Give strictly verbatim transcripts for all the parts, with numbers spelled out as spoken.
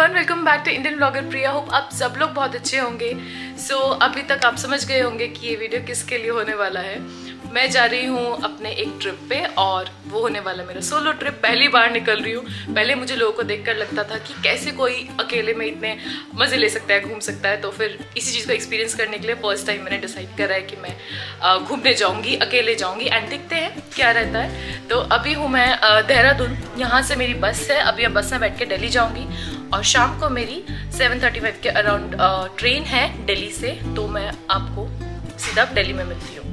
Everyone, welcome back to Indian blogger Priya. होप आप सब लोग बहुत अच्छे होंगे। सो so, अभी तक आप समझ गए होंगे कि ये वीडियो किसके लिए होने वाला है। मैं जा रही हूँ अपने एक ट्रिप पे और वो होने वाला मेरा सोलो ट्रिप। पहली बार निकल रही हूँ। पहले मुझे लोगों को देखकर लगता था कि कैसे कोई अकेले में इतने मज़े ले सकता है, घूम सकता है। तो फिर इसी चीज़ को एक्सपीरियंस करने के लिए फर्स्ट टाइम मैंने डिसाइड करा है कि मैं घूमने जाऊँगी, अकेले जाऊँगी एंड देखते हैं क्या रहता है। तो अभी हूँ मैं देहरादून। यहाँ से मेरी बस है, अभी मैं बस में बैठ के दिल्ली जाऊँगी और शाम को मेरी सेवन थर्टी फाइव के अराउंड ट्रेन है दिल्ली से। तो मैं आपको सीधा दिल्ली में मिलती हूँ।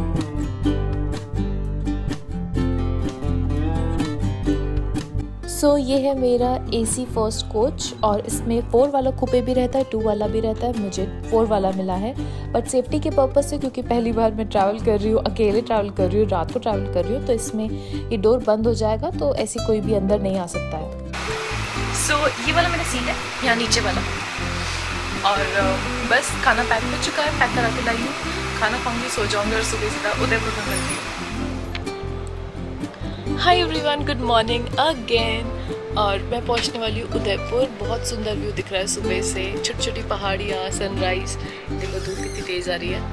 सो so, ये है मेरा एसी फर्स्ट कोच और इसमें फोर वाला कूपे भी रहता है, टू वाला भी रहता है। मुझे फोर वाला मिला है बट सेफ्टी के पर्पज़ से, क्योंकि पहली बार मैं ट्रैवल कर रही हूँ, अकेले ट्रैवल कर रही हूँ, रात को ट्रैवल कर रही हूँ, तो इसमें ये डोर बंद हो जाएगा तो ऐसी कोई भी अंदर नहीं आ सकता है। सो so, ये वाला मेरा सीट है, यहाँ नीचे वाला। और बस खाना पैक हो चुका है, पैक करा के लाई हूँ। खाना खाऊंगी, सो जाऊँगी और सुबह सीधा उदयपुर में मिलती हूँ। Hi everyone, good morning again. और मैं पहुंचने वाली हूँ उदयपुर। बहुत सुंदर व्यू दिख रहा है सुबह से, छोटी छोटी पहाड़ियाँ, सनराइज। देखो धूप कितनी तेज़ आ रही है।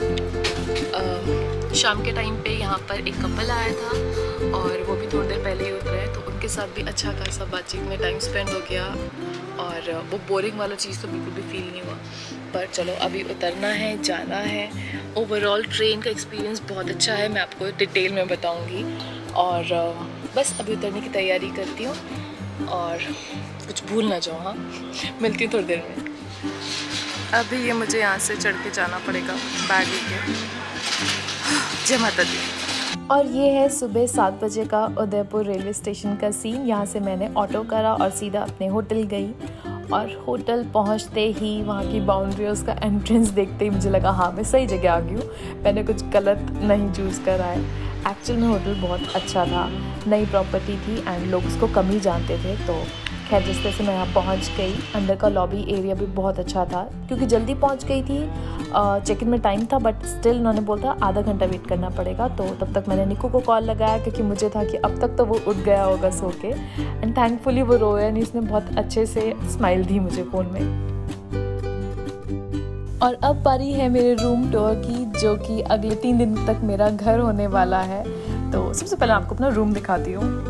आ, शाम के टाइम पे यहाँ पर एक कपल आया था और वो भी थोड़ी देर पहले ही उतरे हैं, तो उनके साथ भी अच्छा खासा बातचीत में टाइम स्पेंड हो गया और वो बोरिंग वाला चीज़ तो बिल्कुल भी फील नहीं हुआ। पर चलो अभी उतरना है, जाना है। ओवरऑल ट्रेन का एक्सपीरियंस बहुत अच्छा है, मैं आपको डिटेल में बताऊँगी। और बस अभी उतरने की तैयारी करती हूँ और कुछ भूल ना जाओ। हाँ, मिलती हूँ थोड़ी देर में। अभी ये मुझे यहाँ से चढ़ के जाना पड़ेगा बैग लेके। जय माता दी। और ये है सुबह सात बजे का उदयपुर रेलवे स्टेशन का सीन। यहाँ से मैंने ऑटो करा और सीधा अपने होटल गई और होटल पहुँचते ही वहाँ की बाउंड्री, उसका एंट्रेंस देखते ही मुझे लगा हाँ मैं सही जगह आ गई हूँ, मैंने कुछ गलत नहीं चूज़ करा है। एक्चुअल में होटल बहुत अच्छा था, नई प्रॉपर्टी थी एंड लोग उसको कम ही जानते थे। तो खैर जिस तरह से मैं यहाँ पहुँच गई, अंदर का लॉबी एरिया भी बहुत अच्छा था। क्योंकि जल्दी पहुँच गई थी, चेक इन में टाइम था, बट स्टिल उन्होंने बोला आधा घंटा वेट करना पड़ेगा। तो तब तक मैंने निकू को कॉल लगाया क्योंकि मुझे था कि अब तक तो वो उठ गया होगा सो के। एंड थैंकफुली वो रोया नहीं, उसने बहुत अच्छे से स्माइल दी मुझे फ़ोन में। और अब बारी है मेरे रूम टूर की, जो कि अगले तीन दिन तक मेरा घर होने वाला है। तो सबसे पहले आपको अपना रूम दिखाती हूँ।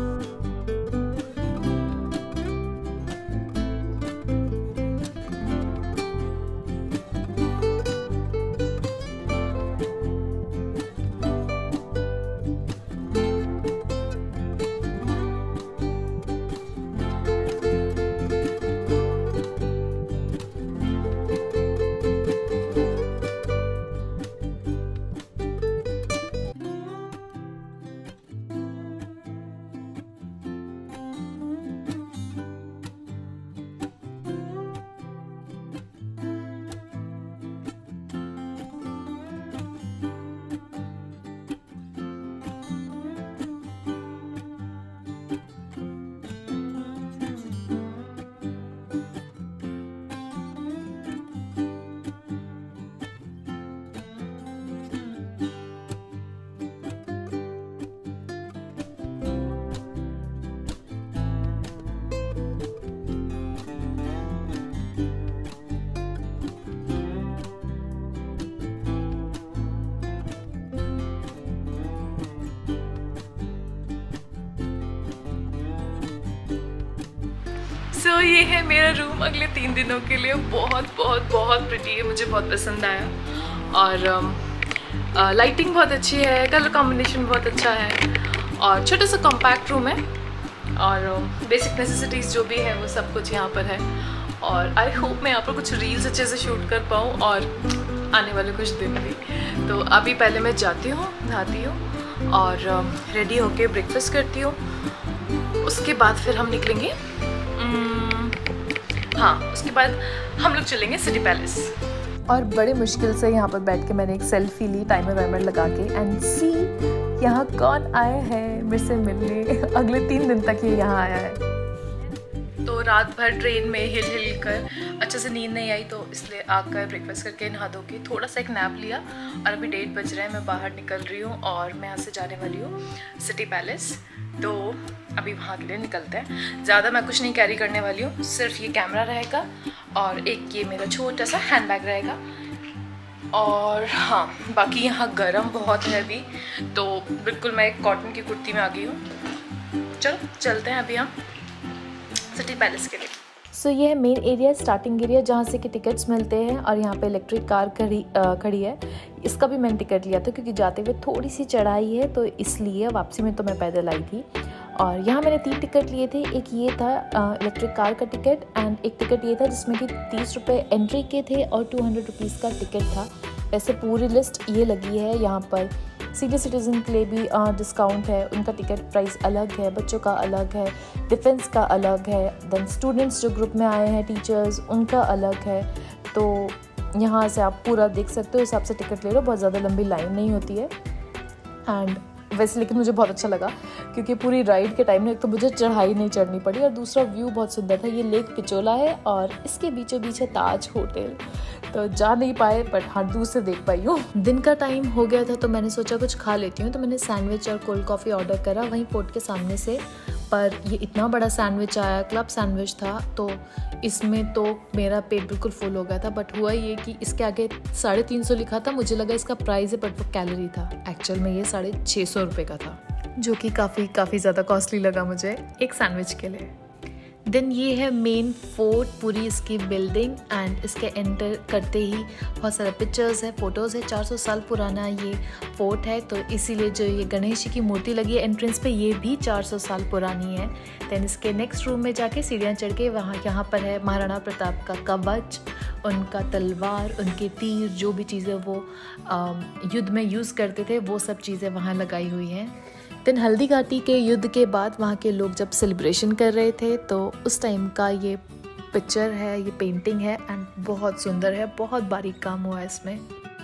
सो so, ये है मेरा रूम अगले तीन दिनों के लिए। बहुत बहुत बहुत प्रिटी है, मुझे बहुत पसंद आया। और लाइटिंग बहुत अच्छी है, कलर कॉम्बिनेशन बहुत अच्छा है और छोटा सा कॉम्पैक्ट रूम है और बेसिक नेसेसिटीज़ जो भी है वो सब कुछ यहाँ पर है। और आई होप मैं यहाँ पर कुछ रील्स अच्छे से शूट कर पाऊँ और आने वाले कुछ दिन भी। तो अभी पहले मैं जाती हूँ, नहाती हूँ और रेडी होके ब्रेकफास्ट करती हूँ। उसके बाद फिर हम निकलेंगे, हाँ उसके बाद हम लोग चलेंगे सिटी पैलेस। और बड़े मुश्किल से यहाँ पर बैठ के मैंने एक सेल्फी ली टाइमर वाइमर लगा के। एंड सी यहाँ कौन आया है मेरे से मिलने। अगले तीन दिन तक ये यहाँ आया है। तो रात भर ट्रेन में हिल हिल कर अच्छे से नींद नहीं आई, तो इसलिए आकर ब्रेकफास्ट करके नहा धो के थोड़ा सा एक नैप लिया। और अभी डेढ़ बज रहे हैं, मैं बाहर निकल रही हूँ और मैं यहाँ से जाने वाली हूँ सिटी पैलेस। तो अभी वहाँ के लिए निकलते हैं। ज़्यादा मैं कुछ नहीं कैरी करने वाली हूँ, सिर्फ ये कैमरा रहेगा और एक ये मेरा छोटा सा हैंड बैग रहेगा। और हाँ, बाकी यहाँ गर्म बहुत है अभी, तो बिल्कुल मैं एक कॉटन की कुर्ती में आ गई हूँ। चलो चलते हैं अभी हम सिटी पैलेस के लिए। सो so, ये है मेन एरिया, स्टार्टिंग एरिया, जहाँ से कि टिकट्स मिलते हैं। और यहाँ पे इलेक्ट्रिक कार खड़ी खड़ी है। इसका भी मैंने टिकट लिया था क्योंकि जाते हुए थोड़ी सी चढ़ाई है, तो इसलिए वापसी में तो मैं पैदल आई थी। और यहाँ मैंने तीन टिकट लिए थे। एक ये था इलेक्ट्रिक कार का टिकट एंड एक टिकट ये था जिसमें कि तीस रुपये एंट्री के थे और टू हंड्रेड रुपीज़ का टिकट था। वैसे पूरी लिस्ट ये लगी है। यहाँ पर सीनियर सिटीज़न के लिए भी डिस्काउंट है, उनका टिकट प्राइस अलग है, बच्चों का अलग है, डिफेंस का अलग है, देन स्टूडेंट्स जो ग्रुप में आए हैं, टीचर्स, उनका अलग है। तो यहाँ से आप पूरा देख सकते हो, हिसाब से टिकट ले लो, बहुत ज़्यादा लंबी लाइन नहीं होती है। एंड वैसे लेकिन मुझे बहुत अच्छा लगा क्योंकि पूरी राइड के टाइम में एक तो मुझे चढ़ाई नहीं चढ़नी पड़ी और दूसरा व्यू बहुत सुंदर था। ये लेक पिचोला है और इसके बीचों बीच है ताज होटल। तो जा नहीं पाए बट हाँ दूर से देख पाई हूँ। दिन का टाइम हो गया था तो मैंने सोचा कुछ खा लेती हूँ, तो मैंने सैंडविच और कोल्ड कॉफ़ी ऑर्डर करा वहीं पोर्ट के सामने से। पर ये इतना बड़ा सैंडविच आया, क्लब सैंडविच था, तो इसमें तो मेरा पेट बिल्कुल फुल हो गया था। बट हुआ ये कि इसके आगे साढ़े तीन सौ लिखा था, मुझे लगा इसका प्राइस है बट वो कैलोरी था। एक्चुअल में ये साढ़े छः सौ रुपये का था, जो कि काफ़ी काफ़ी ज़्यादा कॉस्टली लगा मुझे एक सैंडविच के लिए। देन ये है मेन फोर्ट, पूरी इसकी बिल्डिंग, एंड इसके एंटर करते ही बहुत सारे पिक्चर्स है, फ़ोटोज़ है। चार सौ साल पुराना ये फोर्ट है, तो इसीलिए जो ये गणेश जी की मूर्ति लगी है एंट्रेंस पे, ये भी चार सौ साल पुरानी है। देन इसके नेक्स्ट रूम में जाके सीढ़ियाँ चढ़ के वहाँ यहाँ पर है महाराणा प्रताप का कवच, उनका तलवार, उनके तीर, जो भी चीज़ें वो युद्ध में यूज़ करते थे वो सब चीज़ें वहाँ लगाई हुई हैं। देन हल्दी घाटी के युद्ध के बाद वहाँ के लोग जब सेलिब्रेशन कर रहे थे तो उस टाइम का ये पिक्चर है, ये पेंटिंग है एंड बहुत सुंदर है, बहुत बारीक काम हुआ है इसमें।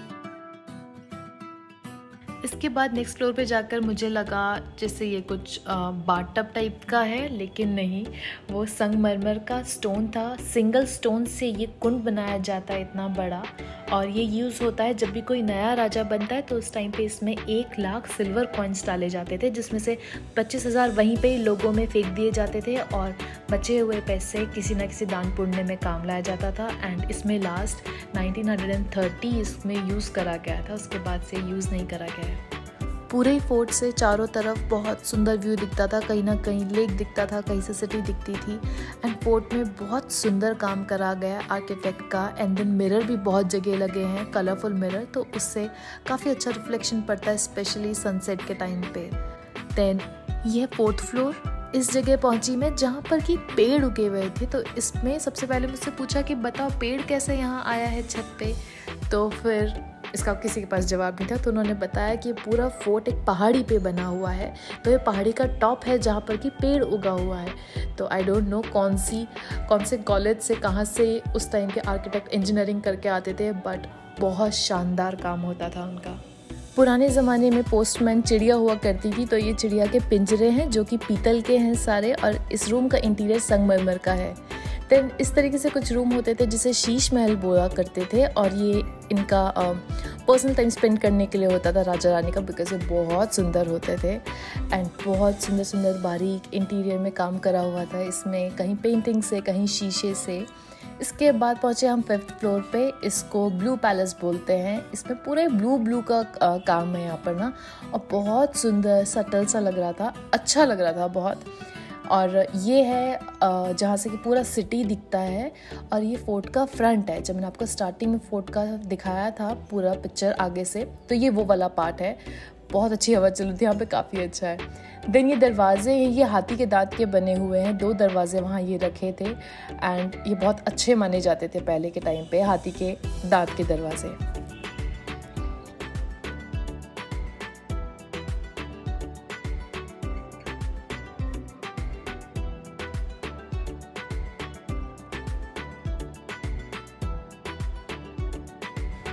इसके बाद नेक्स्ट फ्लोर पे जाकर मुझे लगा जैसे ये कुछ बाथटब टाइप का है, लेकिन नहीं, वो संगमरमर का स्टोन था। सिंगल स्टोन से ये कुंड बनाया जाता है इतना बड़ा, और ये यूज़ होता है जब भी कोई नया राजा बनता है तो उस टाइम पे इसमें एक लाख सिल्वर कॉइन्स डाले जाते थे, जिसमें से पच्चीस हज़ार वहीं पे लोगों में फेंक दिए जाते थे और बचे हुए पैसे किसी न किसी दान पुण्य में काम लाया जाता था। एंड इसमें लास्ट नाइनटीन थर्टी इसमें यूज़ करा गया था, उसके बाद से यूज़ नहीं करा गया है। पूरे फोर्ट से चारों तरफ बहुत सुंदर व्यू दिखता था, कहीं ना कहीं लेक दिखता था, कहीं से सिटी दिखती थी। एंड फोर्ट में बहुत सुंदर काम करा गया है आर्किटेक्ट का। एंड देन मिरर भी बहुत जगह लगे हैं, कलरफुल मिरर, तो उससे काफ़ी अच्छा रिफ्लेक्शन पड़ता है, स्पेशली सनसेट के टाइम पे। देन ये फोर्थ फ्लोर, इस जगह पहुंची मैं जहाँ पर कि पेड़ उगे हुए थे। तो इसमें सबसे पहले मुझसे पूछा कि बताओ पेड़ कैसे यहाँ आया है छत पे, तो फिर इसका किसी के पास जवाब नहीं था, तो उन्होंने बताया कि पूरा फोर्ट एक पहाड़ी पे बना हुआ है, तो ये पहाड़ी का टॉप है जहाँ पर कि पेड़ उगा हुआ है। तो आई डोंट नो कौन सी कौन से कॉलेज से, कहाँ से उस टाइम के आर्किटेक्ट इंजीनियरिंग करके आते थे, बट बहुत शानदार काम होता था उनका। पुराने ज़माने में पोस्टमैन चिड़िया हुआ करती थी, तो ये चिड़िया के पिंजरे हैं जो कि पीतल के हैं सारे, और इस रूम का इंटीरियर संगमरमर का है। देन इस तरीके से कुछ रूम होते थे जिसे शीश महल बोला करते थे, और ये इनका पर्सनल टाइम स्पेंड करने के लिए होता था राजा रानी का, बिकॉज ये बहुत सुंदर होते थे एंड बहुत सुंदर सुंदर बारीक इंटीरियर में काम करा हुआ था इसमें, कहीं पेंटिंग से, कहीं शीशे से। इसके बाद पहुँचे हम फिफ्थ फ्लोर पे, इसको ब्लू पैलेस बोलते हैं। इसमें पूरे ब्लू ब्लू का आ, काम है यहाँ पर ना, और बहुत सुंदर सटल सा लग रहा था, अच्छा लग रहा था बहुत। और ये है जहाँ से कि पूरा सिटी दिखता है, और ये फोर्ट का फ्रंट है। जब मैंने आपको स्टार्टिंग में फोर्ट का दिखाया था पूरा पिक्चर आगे से, तो ये वो वाला पार्ट है। बहुत अच्छी हवा चल रही थी यहाँ पे, काफ़ी अच्छा है। देन ये दरवाजे हैं, ये हाथी के दांत के बने हुए हैं, दो दरवाजे वहाँ ये रखे थे एंड ये बहुत अच्छे माने जाते थे पहले के टाइम पे, हाथी के दांत के दरवाजे।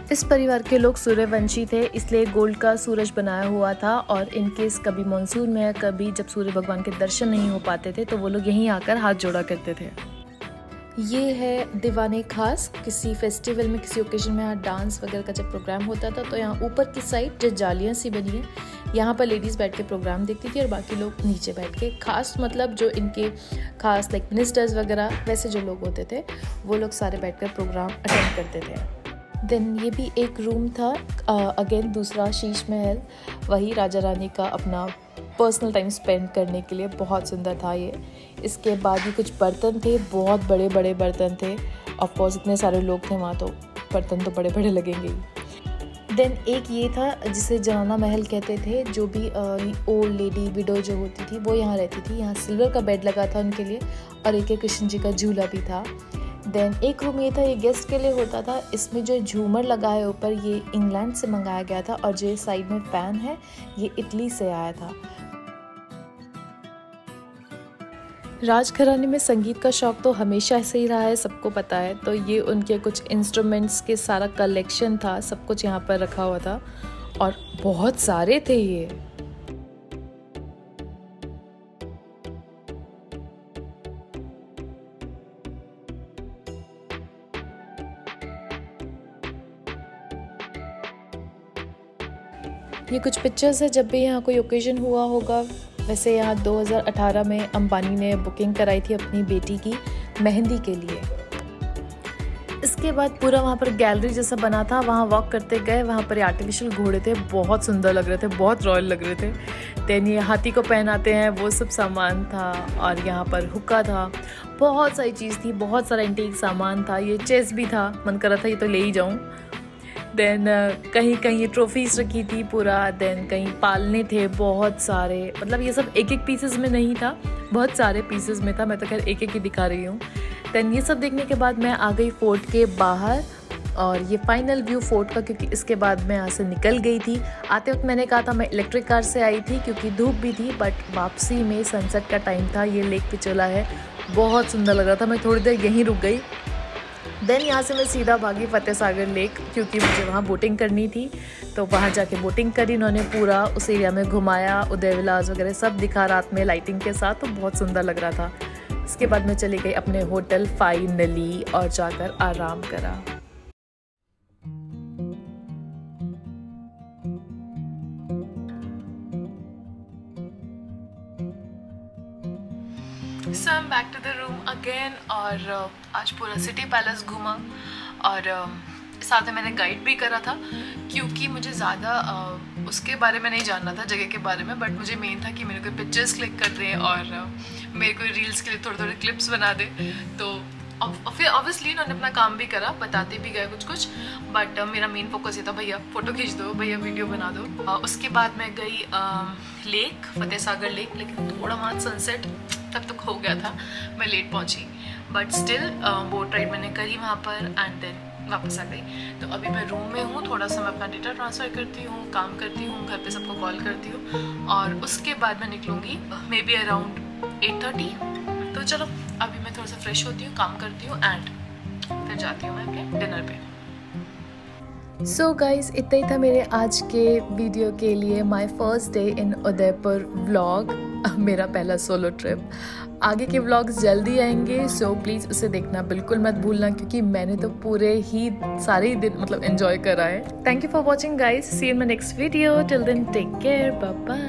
इस परिवार के लोग सूर्यवंशी थे, इसलिए गोल्ड का सूरज बनाया हुआ था और इनकेस कभी मानसून में, कभी जब सूर्य भगवान के दर्शन नहीं हो पाते थे तो वो लोग यहीं आकर हाथ जोड़ा करते थे। ये है दीवाने खास। किसी फेस्टिवल में, किसी ओकेजन में यहाँ डांस वगैरह का जब प्रोग्राम होता था तो यहाँ ऊपर की साइड जो जालियाँ सी बनी है, यहाँ पर लेडीज़ बैठ के प्रोग्राम देखती थी और बाकी लोग नीचे बैठ के, खास मतलब जो इनके खास लाइक मिनिस्टर्स वगैरह वैसे जो लोग होते थे वो लोग सारे बैठ कर प्रोग्राम अटेंड करते थे। देन ये भी एक रूम था, अगेन दूसरा शीश महल, वही राजा रानी का अपना पर्सनल टाइम स्पेंड करने के लिए, बहुत सुंदर था ये। इसके बाद ये कुछ बर्तन थे, बहुत बड़े बड़े बर्तन थे। ऑफ कोर्स इतने सारे लोग थे वहाँ तो बर्तन तो बड़े बड़े लगेंगे ही। देन एक ये था जिसे जनाना महल कहते थे, जो भी ओल्ड लेडी विडो जो होती थी वो यहाँ रहती थी। यहाँ सिल्वर का बेड लगा था उनके लिए और एक एक कृष्ण जी का झूला भी था। देन एक रूम ये था, ये गेस्ट के लिए होता था। इसमें जो झूमर लगा है ऊपर, ये इंग्लैंड से मंगाया गया था और जो साइड में फैन है ये इटली से आया था। राजघराने में संगीत का शौक तो हमेशा से ही रहा है, सबको पता है। तो ये उनके कुछ इंस्ट्रूमेंट्स के सारा कलेक्शन था, सब कुछ यहाँ पर रखा हुआ था और बहुत सारे थे ये। ये कुछ पिक्चर्स है जब भी यहाँ कोई ओकेजन हुआ होगा। वैसे यहाँ दो हज़ार अठारह में अंबानी ने बुकिंग कराई थी अपनी बेटी की मेहंदी के लिए। इसके बाद पूरा वहाँ पर गैलरी जैसा बना था, वहाँ वॉक करते गए, वहाँ पर आर्टिफिशियल घोड़े थे, बहुत सुंदर लग रहे थे, बहुत रॉयल लग रहे थे। देन ये हाथी को पहनाते हैं वो सब सामान था और यहाँ पर हुक्का था, बहुत सारी चीज़ थी, बहुत सारा एंटीक सामान था। ये चेस भी था, मन कर रहा था ये तो ले ही जाऊँ। देन uh, कहीं कहीं ट्रॉफीज़ रखी थी पूरा। देन कहीं पालने थे बहुत सारे, मतलब ये सब एक एक पीसेस में नहीं था, बहुत सारे पीसेस में था। मैं तो खैर एक एक ही दिखा रही हूँ। देन ये सब देखने के बाद मैं आ गई फोर्ट के बाहर और ये फाइनल व्यू फोर्ट का, क्योंकि इसके बाद मैं यहाँ से निकल गई थी। आते वक्त मैंने कहा था मैं इलेक्ट्रिक कार से आई थी क्योंकि धूप भी थी, बट वापसी में सनसेट का टाइम था। ये लेक पे चला है, बहुत सुंदर लग रहा था। मैं थोड़ी देर यहीं रुक गई। देन यहाँ से मैं सीधा भागी फतेह सागर लेक, क्योंकि मुझे वहाँ बोटिंग करनी थी। तो वहाँ जाके बोटिंग करी, उन्होंने पूरा उस एरिया में घुमाया, उदय विलास वगैरह सब दिखा रात में लाइटिंग के साथ, तो बहुत सुंदर लग रहा था। इसके बाद मैं चली गई अपने होटल फाइनली और जाकर आराम करा। So I am back to the room again और uh, आज पूरा सिटी पैलेस घूमा और uh, साथ में मैंने गाइड भी करा था, क्योंकि मुझे ज़्यादा uh, उसके बारे में नहीं जानना था, जगह के बारे में, बट मुझे मेन था कि मेरे को पिक्चर्स क्लिक कर दें और uh, मेरे को रील्स के लिए थोड़े थोड़े क्लिप्स बना दे। तो फिर ऑब्वियसली इन्होंने अपना काम भी करा, बताते भी गए कुछ कुछ, बट uh, मेरा मेन फोकस ये था भैया फ़ोटो खींच दो, भैया वीडियो बना दो। uh, उसके बाद मैं गई uh, lake, Fateh Sagar lake, लेकिन थोड़ा वहाँ सनसेट तब तक हो गया था, मैं लेट पहुँची, बट स्टिल बोट राइड मैंने करी वहाँ पर एंड देन वापस आ गई। तो अभी मैं रूम में हूँ, थोड़ा सा मैं अपना डेटा ट्रांसफ़र करती हूँ, काम करती हूँ, घर पे सबको कॉल करती हूँ और उसके बाद मैं निकलूँगी maybe around eight thirty. तो चलो अभी मैं थोड़ा सा फ्रेश होती हूँ, काम करती हूँ एंड फिर जाती हूँ मैं अपने डिनर पे। सो so गाइज, इतना ही था मेरे आज के वीडियो के लिए। My first day in Udaipur vlog, मेरा पहला सोलो ट्रिप। आगे के व्लॉग्स जल्दी आएंगे, सो so प्लीज़ उसे देखना बिल्कुल मत भूलना, क्योंकि मैंने तो पूरे ही सारे ही दिन मतलब एंजॉय करा है। Thank you for watching guys, see you in my next video, till then take care, bye bye.